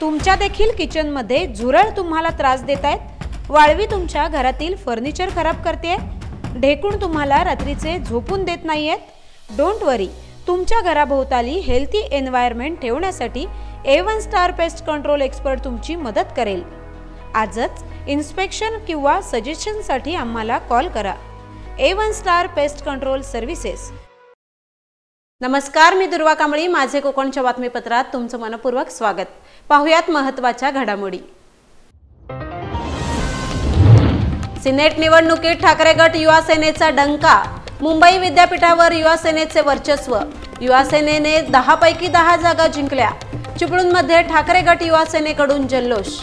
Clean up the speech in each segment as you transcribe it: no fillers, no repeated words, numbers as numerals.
तुमच्या देखील किचनमध्ये झुरळ तुम्हाला त्रास देत आहेत, वाळवी तुमच्या घरातील फर्निचर खराब करते, ढेकूण तुम्हाला रात्रीचे झोपून देत नाहीयेत, डोंट वरी, तुमच्या घराभोवताली हेल्थी एन्व्हायरमेंट ठेवण्यासाठी A1 star pest control expert तुमची मदत करेल। आजच इन्स्पेक्शन किंवा सजेशनसाठी आम्हाला कॉल करा। A1 star pest control services. नमस्कार, मी दुर्वा कांबळी। माझे कोकणच्या बातमीपत्रात तुमचं मनपूर्वक स्वागत। पाहुयात महत्त्वाच्या घडामोडी। सिनेट निवडणुकीत ठाकरे गट युवा सेनेचा डंका। मुंबई विद्यापीठावर युवा सेनेचे वर्चस्व। युवा सेनेने 10 पैकी 10 जागा जिंकल्या। चिपळूणमध्ये ठाकरे गट युवा सेनेकडून जल्लोष।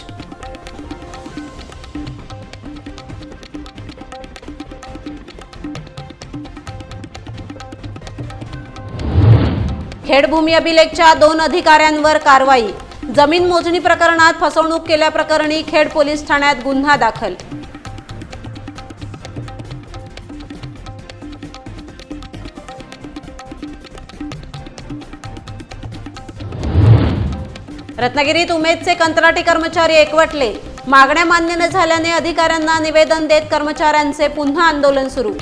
खेड भूमी अभिलेखच्या 2 अधिकाऱ्यांवर कारवाई। जमीन मोजणी प्रकरणात फसवणूक केल्याप्रकरणी खेड पोलीस ठाण्यात गुन्हा दाखल। रत्नागिरीत उमेदचे कंत्राटी कर्मचारी एकवटले। मागण्या मान्य न झाल्याने अधिकाऱ्यांना निवेदन देत कर्मचाऱ्यांचे पुन्हा आंदोलन सुरू।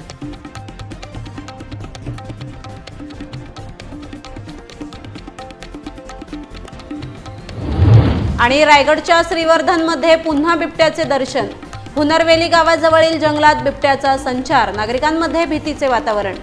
आणि रायगडच्या श्रीवर्धनमध्ये पुन्हा बिबट्याचे दर्शन। हुनरवेली गावाजवळील जंगलात बिबट्याचा संचार, नागरिकांमध्ये भीतीचे वातावरण।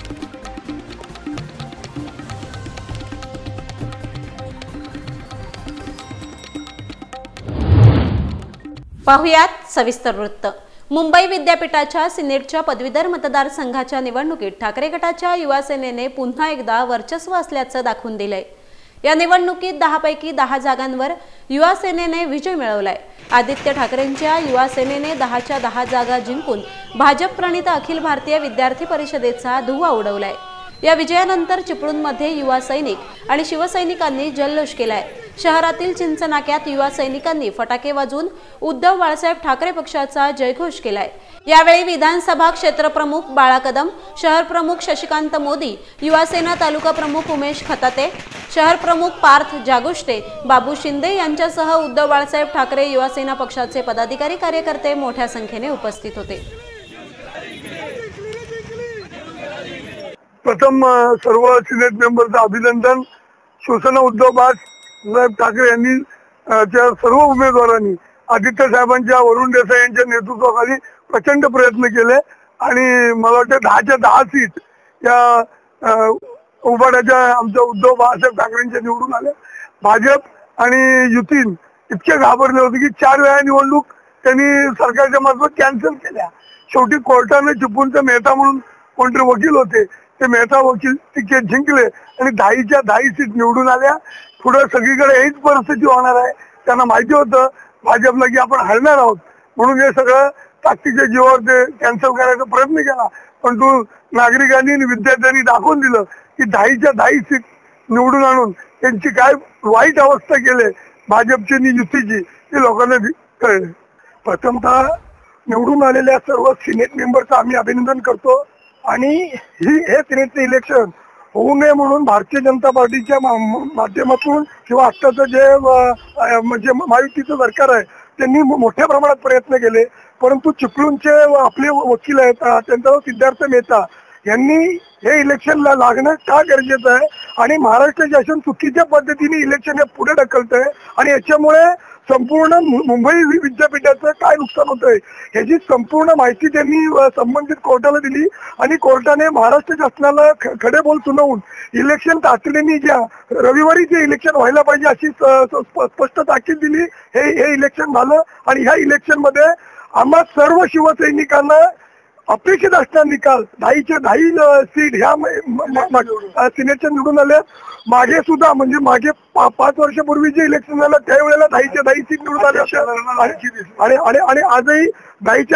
पाहुयात सविस्तर वृत्त। मुंबई विद्यापीठाच्या सिनेटच्या पदवीधर मतदारसंघाच्या निवडणुकीत ठाकरे गटाच्या युवा सेनेने पुन्हा एकदा वर्चस्व असल्याचं दाखवून दिलंय। या निवडणुकीत 10 पैकी 10 जागांवर युवा सेनेने विजय मिळवलाय। आदित्य ठाकरेंच्या युवा सेनेने 10च्या 10 जागा जिंकून भाजप प्रणित अखिल भारतीय विद्यार्थी परिषदेचा धुव्वा उडवलाय। या विजयानंतर चिपळूणमध्ये युवा सैनिक आणि शिवसैनिकांनी जल्लोष केलाय। शहरातील चिंचनाक्यात युवा सैनिकांनी फटाके वाजवून उद्धव बाळासाहेब ठाकरे पक्षाचा जयघोष केलाय। यावेळी विधानसभा क्षेत्रप्रमुख बाळा कदम, शहर प्रमुख शशिकांत मोदी, युवा सेना तालुका प्रमुख उमेश खताते, शहर प्रमुख पार्थ जागुष्टे, बाबू शिंदे यांच्यासह उद्धव बाळासाहेब ठाकरे युवा सेना पक्षाचे पदाधिकारी कार्यकर्ते मोठ्या संख्येने उपस्थित होते। प्रथम सर्व सिनेट मेंबरचं अभिनंदन। शिवसेना उद्धव बाळासाहेब ठाकरे यांनी सर्व उमेदवारांनी आदित्य साहेबांच्या, वरुण देसाई यांच्या नेतृत्वाखाली प्रचंड प्रयत्न केले आणि मला वाटतं 10च्या 10 सीट या उभाट्याच्या आमच्या उद्धव बाळासाहेब ठाकरेंच्या निवडून आल्या। भाजप आणि युतीन इतके घाबरले होते की 4 वेळा निवडणूक त्यांनी सरकारच्या मार्फत कॅन्सल केल्या। शेवटी कोर्टाने चिपळूणचे मेहता म्हणून कोणतरी वकील होते, ते मेहता वकील तिकीट जिंकले आणि 10च्या 10 सीट निवडून आल्या। पुढे सगळीकडे हीच परिस्थिती होणार आहे। त्यांना माहिती होतं भाजपला की आपण हरणार आहोत, म्हणून हे सगळं ताकदीच्या जीवावर ते कॅन्सल करायचा प्रयत्न केला। परंतु नागरिकांनी आणि विद्यार्थ्यांनी दाखवून दिलं की 10च्या 10 सीट निवडून आणून त्यांची काय वाईट अवस्था केली भाजपची आणि युतीची हे लोकांना कळले। प्रथमतः निवडून आलेल्या सर्व सिनेट मेंबरचं आम्ही अभिनंदन करतो आणि हे सिनेटचे इलेक्शन होऊ नये म्हणून भारतीय जनता पार्टीच्या माध्यमातून किंवा आत्ताचं जे म्हणजे महायुतीचं सरकार आहे त्यांनी मोठ्या प्रमाणात प्रयत्न केले, परंतु चिपळूणचे आपले वकील आहेत त्यांचा सिद्धार्थ मेहता यांनी हे इलेक्शनला लागणं का गरजेचं आहे आणि महाराष्ट्र शासन चुकीच्या पद्धतीने इलेक्शन हे पुढे ढकलत आहे आणि याच्यामुळे संपूर्ण मुंबई विद्यापीठाचं काय नुकसान होतंय ह्याची संपूर्ण माहिती त्यांनी संबंधित कोर्टाला दिली आणि कोर्टाने महाराष्ट्र शासनाला खडे बोल सुनावून इलेक्शन तातडीने ज्या रविवारी जे इलेक्शन व्हायला पाहिजे अशी स्पष्ट ताकीद दिली। हे इलेक्शन झालं आणि ह्या इलेक्शन मध्ये आम्हा सर्व शिवसैनिकांना अपेक्षित असणारा निकाल 10च्या 10 सीट ह्या सिनेटच्या निवडून आल्या। मागे सुद्धा म्हणजे मागे 5 वर्षापूर्वी जे इलेक्शन झालं त्यावेळेला 10च्या 10 सीट निवडून आल्या आणि आजही 10च्या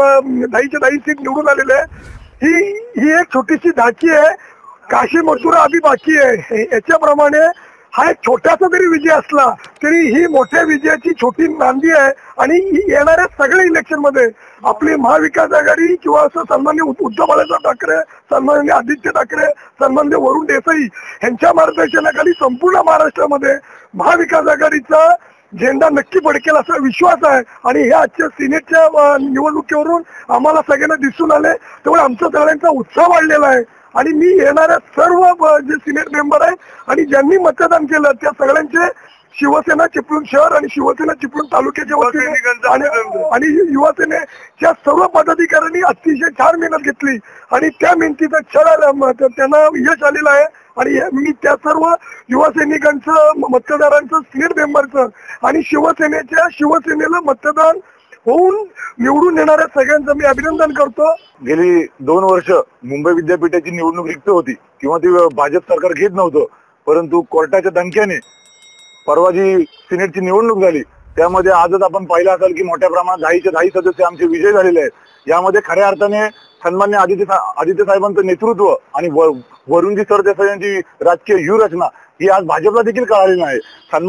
10 सीट निवडून आलेले आहे। ही एक छोटीशी धाची आहे। काशी मथुरा अभी बाकी आहे। याच्याप्रमाणे हा एक छोटासा जरी विजय असला तरी ही मोठ्या विजयाची छोटी नांदी आहे आणि येणाऱ्या सगळ्या इलेक्शन मध्ये आपली महाविकास आघाडी किंवा असं सन्माननीय उद्धव बाळासाहेब ठाकरे, सन्माननीय आदित्य ठाकरे, सन्माननीय वरुण देसाई यांच्या मार्गदर्शनाखाली संपूर्ण महाराष्ट्रामध्ये महाविकास आघाडीचा झेंडा नक्की फडकेल असा विश्वास आहे आणि हे आजच्या सिनेटच्या निवडणुकीवरून आम्हाला सगळ्यांना दिसून आले. त्यामुळे आमचा सगळ्यांचा उत्साह वाढलेला आहे आणि मी येणाऱ्या सर्व जे सिनेट मेंबर आहेत आणि ज्यांनी मतदान केलं त्या सगळ्यांचे शिवसेना चिपळूण शहर आणि शिवसेना चिपळूण तालुक्याच्या वतीने आणि युवासेनेच्या सर्व पदाधिकाऱ्यांनी अतिशय छान मेहनत घेतली आणि त्या मेहनतीचा त्यांना यश आलेलं आहे. आणि मी त्या सर्व युवा सैनिकांचं, मतदारांचं, सिनेट मेंबरचं आणि शिवसेनेला मतदान होऊन निवडून येणाऱ्या सगळ्यांचं मी अभिनंदन करतो. गेली 2 वर्ष मुंबई विद्यापीठाची निवडणूक रिक्त होती किंवा ती भाजप सरकार घेत नव्हतं, परंतु कोर्टाच्या धमक्याने परवा जी सिनेटची निवडणूक झाली त्यामध्ये आजच आपण पाहिलं असाल की मोठ्या प्रमाणात 10चे 10 सदस्य आमचे विजय झालेले आहेत. यामध्ये खऱ्या अर्थाने सन्मान्य आदित्य साहेबांचं नेतृत्व आणि वरुणजी सरदेसाई यांची राजकीय व्यूहरचना ही आज भाजपला देखील कळाली नाही.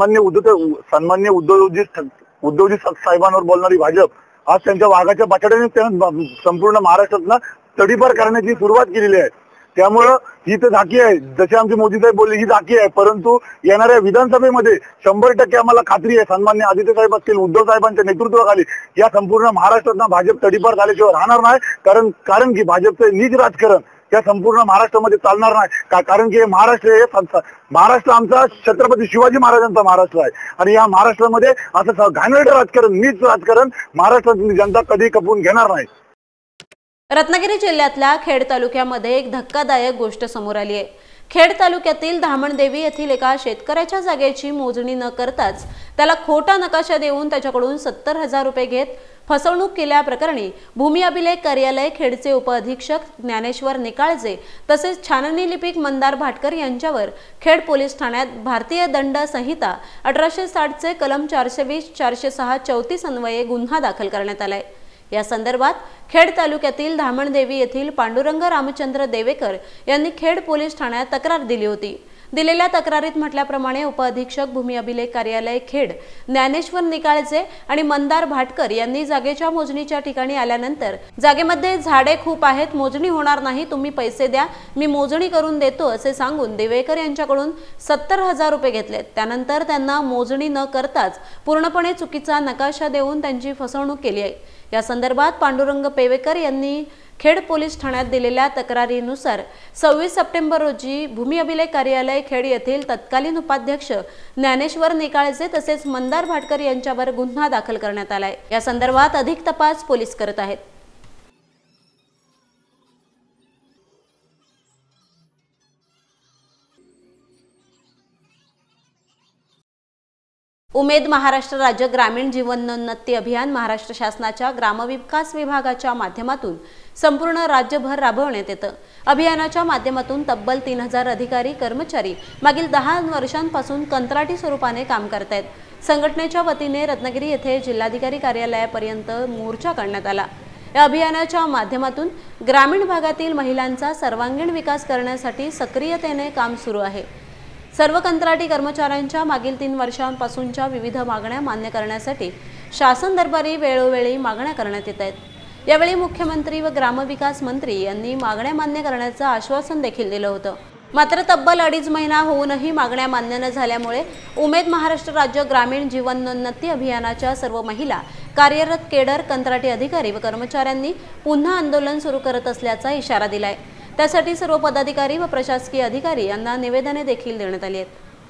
सन्मान्य उद्धवजी साहेबांवर बोलणारी भाजप आज त्यांच्या वाघाच्या बछड्याने त्यांना संपूर्ण महाराष्ट्रातला तडीपार करण्याची सुरुवात केलेली आहे. त्यामुळं ही तर झाकी आहे, जसे आमचे मोदी साहेब बोलले ही झाकी आहे, परंतु येणाऱ्या विधानसभेमध्ये 100% आम्हाला खात्री आहे सन्मान्य आदित्य साहेब असतील, उद्धव साहेबांच्या नेतृत्वाखाली या संपूर्ण महाराष्ट्रात भाजप तडीपार झाल्याशिवाय राहणार नाही. कारण की भाजपचे नीच राजकारण या संपूर्ण महाराष्ट्रामध्ये चालणार नाही. कारण की महाराष्ट्र आमचा छत्रपती शिवाजी महाराजांचा महाराष्ट्र आहे आणि या महाराष्ट्रामध्ये असं घाणेरडं राजकारण, नीच राजकारण महाराष्ट्रातली जनता कधी खपवून घेणार नाही. रत्नागिरी जिल्ह्यातल्या खेड तालुक्यामध्ये एक धक्कादायक गोष्ट समोर आली आहे. खेड तालुक्यातील धामणदेवी येथील एका शेतकऱ्याच्या जागेची मोजणी न करताच त्याला खोटा नकाशा देऊन त्याच्याकडून 70,000 रुपये घेत फसवणूक केल्याप्रकरणी भूमी अभिलेख कार्यालय खेडचे उपअधीक्षक ज्ञानेश्वर निकाळजे तसेच छाननी लिपिक मंदार भाटकर यांच्यावर खेड पोलीस ठाण्यात भारतीय दंड संहिता 1860 चे कलम 420, 406, 34 अन्वये गुन्हा दाखल करण्यात आलाय. या संदर्भात खेड तालुक्यातील धामणदेवी येथील पांडुरंग रामचंद्र देवेकर यांनी खेड पोलीस ठाण्यात तक्रार दिली होती. दिलेल्या तक्रारीत म्हटल्याप्रमाणे उपअधीक्षक भूमी अभिलेख कार्यालय खेड ज्ञानेश्वर निकाळजे आणि मंदार भाटकर यांनी जागेच्या मोजणीच्या ठिकाणी आल्यानंतर जागेमध्ये झाडे खूप आहेत, मोजणी होणार नाही, तुम्ही पैसे द्या, मी मोजणी करून देतो असे सांगून देवेकर यांच्याकडून 70,000 रुपये घेतलेत. त्यानंतर त्यांना मोजणी न करताच पूर्णपणे चुकीचा नकाशा देऊन त्यांची फसवणूक केली आहे. या संदर्भात पांडुरंग पेवेकर यांनी खेड पोलीस ठाण्यात दिलेल्या तक्रारीनुसार 26 सप्टेंबर रोजी भूमी अभिलेख कार्यालय खेड येथील तत्कालीन उपाध्यक्ष ज्ञानेश्वर निकाळजे तसेच मंदार भाटकर यांच्यावर गुन्हा दाखल करण्यात आलाय. या संदर्भात अधिक तपास पोलीस करत आहेत. उमेद महाराष्ट्र राज्य ग्रामीण जीवनोन्नती अभियान महाराष्ट्र शासनाच्या ग्रामविकास विभागाच्या माध्यमातून संपूर्ण राज्यभर राबवण्यात येतं. अभियानाच्या माध्यमातून तब्बल 3000 अधिकारी कर्मचारी मागील 10 वर्षांपासून कंत्राटी स्वरूपाने काम करत आहेत. संघटनेच्या वतीने रत्नागिरी येथे जिल्हाधिकारी कार्यालयापर्यंत मोर्चा काढण्यात आला. या अभियानाच्या माध्यमातून ग्रामीण भागातील महिलांचा सर्वांगीण विकास करण्यासाठी सक्रियतेने काम सुरू आहे. सर्व कंत्राटी कर्मचाऱ्यांच्या मागील 3 वर्षांपासूनच्या विविध मागण्या मान्य करण्यासाठी शासन दरबारी वेळोवेळी मागण्या करण्यात येत आहेत. यावेळी मुख्यमंत्री व ग्रामविकास मंत्री यांनी मागण्या मान्य करण्याचं आश्वासन देखील दिलं होतं. मात्र तब्बल 2.5 महिना होऊनही मागण्या मान्य न झाल्यामुळे उमेद महाराष्ट्र राज्य ग्रामीण जीवनोन्नती अभियानाच्या सर्व महिला कार्यरत केडर, कंत्राटी अधिकारी व कर्मचाऱ्यांनी पुन्हा आंदोलन सुरू करत असल्याचा इशारा दिलाय. त्यासाठी सर्व पदाधिकारी व प्रशासकीय अधिकारी यांना निवेदने देखील देण्यात आली आहेत.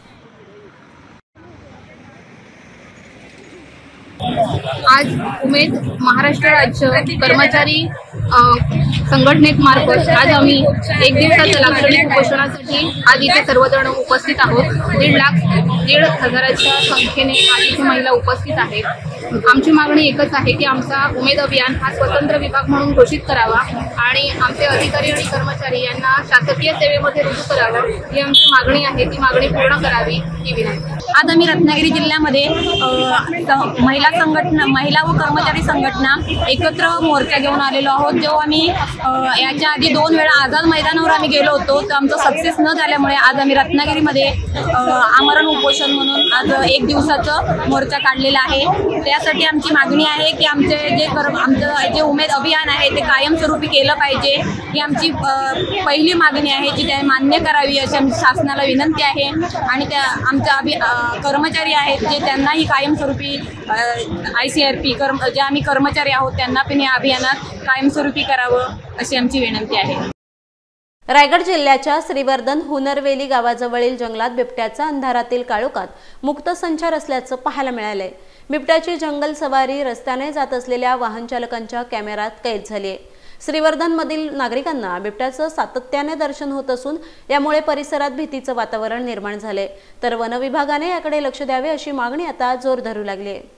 आज उमेद महाराष्ट्र राज्य कर्मचारी संघटनेमार्फत आज आम्ही 1 दिवसाच्या लाक्षणिक उपोषणासाठी आज इथे सर्वजण उपस्थित आहोत. 1,50,000च्या संख्येने आज इथे महिला उपस्थित आहेत. आमची मागणी एकच आहे की आमचा उमेद अभियान हा स्वतंत्र विभाग म्हणून घोषित करावा आणि आमचे अधिकारी आणि कर्मचारी यांना शासकीय सेवेमध्ये रुजू करावं ही आमची मागणी आहे. ती मागणी पूर्ण करावी ही विनंती. आज आम्ही रत्नागिरी जिल्ह्यामध्ये महिला व कर्मचारी संघटना एकत्र मोर्चा घेऊन आलेलो आहोत. जेव्हा आम्ही याच्या आधी 2 वेळा आझाद मैदानावर आम्ही गेलो होतो, तर आमचं सक्सेस न झाल्यामुळे आज आम्ही रत्नागिरीमध्ये आमरण उपोषण म्हणून आज 1 दिवसाचं मोर्चा काढलेला आहे। त्यासाठी आमची मागणी आहे की आमचं जे उमेद अभियान आहे ते कायमस्वरूपी केलं पाहिजे, ही आमची पहिली मागणी आहे जी त्या मान्य करावी अशी आमची शासनाला विनंती आहे। आणि त्या आमच्या कर्मचारी आहेत जे त्यांनाही कायमस्वरूपी ICRP जे आम्ही कर्मचारी आहोत त्यांना पण या अभियानात कायमस्वरूपी करावं अशी आमची विनंती आहे। रायगड जिल्ह्याच्या श्रीवर्धन हुनरवेली गावाजवळील जंगलात बिबट्याचा अंधारातील काळोखात मुक्त संचार असल्याचं पाहायला मिळालंय। बिबट्याची जंगल सवारी रस्त्याने जात असलेल्या वाहन चालकांच्या कॅमेऱ्यात कैद झाली आहे। श्रीवर्धनमधील नागरिकांना बिबट्याचं सातत्याने दर्शन होत असून यामुळे परिसरात भीतीचं वातावरण निर्माण झाले, तर वन विभागाने याकडे लक्ष द्यावे अशी मागणी आता जोर धरू लागली आहे।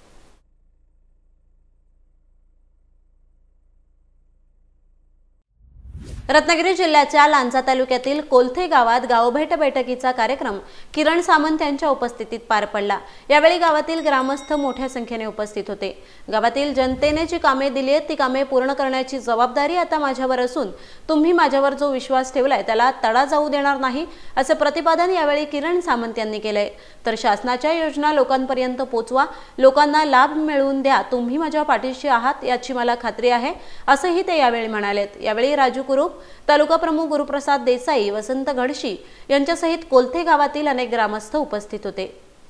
रत्नागिरी जिल्ह्याच्या लांजा तालुक्यातील कोलथे गावात गावभेट बैठकीचा कार्यक्रम किरण सामंत यांच्या उपस्थितीत पार पडला। यावेळी गावातील ग्रामस्थ मोठ्या संख्येने उपस्थित होते। गावातील जनतेने जी कामे दिली आहेत ती कामे पूर्ण करण्याची जबाबदारी आता माझ्यावर असून तुम्ही माझ्यावर जो विश्वास ठेवलाय त्याला तडा जाऊ देणार नाही असे प्रतिपादन यावेळी किरण सामंत यांनी केले। तर शासनाच्या योजना लोकांपर्यंत पोहोचवा, लोकांना लाभ मिळवून द्या, तुम्ही माझ्या पाठीशी आहात याची मला खात्री आहे असंही ते यावेळी म्हणालेत। यावेळी राजू कुरूप, तालुका प्रमुख गुरुप्रसाद देसाई, वसंत घडशी यांच्यासहित कोलथे गावातील अनेक ग्रामस्थ उपस्थित होते।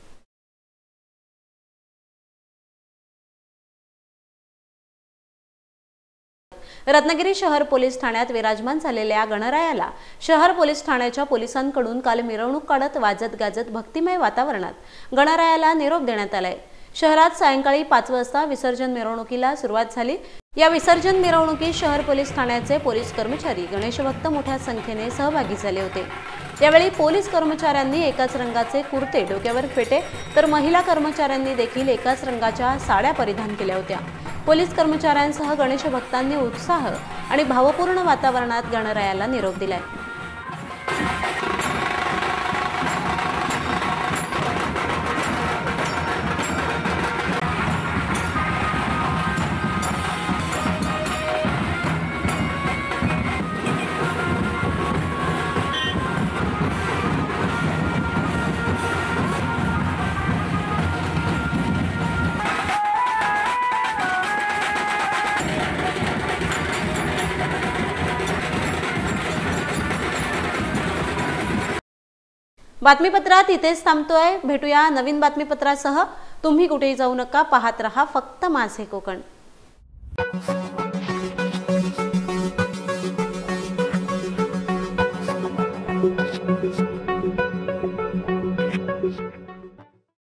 रत्नागिरी शहर पोलीस ठाण्यात विराजमान झालेल्या गणरायाला शहर पोलीस ठाण्याच्या पोलिसांकडून काल मिरवणूक काढत वाजत गाजत भक्तिमय वातावरणात गणरायाला निरोप देण्यात आलाय। शहरात सायंकाळी 5 वाजता विसर्जन मिरवणुकीला सुरुवात झाली। या विसर्जन मिरवणुकीत शहर पोलीस ठाण्याचे पोलीस कर्मचारी, गणेश भक्त मोठ्या संख्येने सहभागी झाले होते। यावेळी पोलीस कर्मचाऱ्यांनी एकाच रंगाचे कुर्ते, डोक्यावर फेटे, तर महिला कर्मचाऱ्यांनी देखील एकाच रंगाच्या साड्या परिधान केल्या होत्या। पोलीस कर्मचाऱ्यांसह गणेश भक्तांनी उत्साह आणि भावपूर्ण वातावरणात गणरायाला निरोप दिलाय। बातमीपत्रात इथेच थांबतोय। भेटूया नवीन बातमीपत्रासह। तुम्ही कुठेही जाऊ नका, पाहत रहा फक्त माझे कोकण।